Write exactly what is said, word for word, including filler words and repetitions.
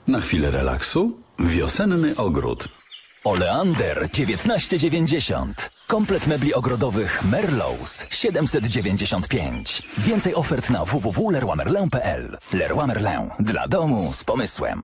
Na chwilę relaksu wiosenny ogród. Oleander dziewiętnaście dziewięćdziesiąt. Komplet mebli ogrodowych Merlose siedemset dziewięćdziesiąt pięć. Więcej ofert na w w w kropka leroy merlin kropka p l. Leroy Merlin. Dla domu z pomysłem.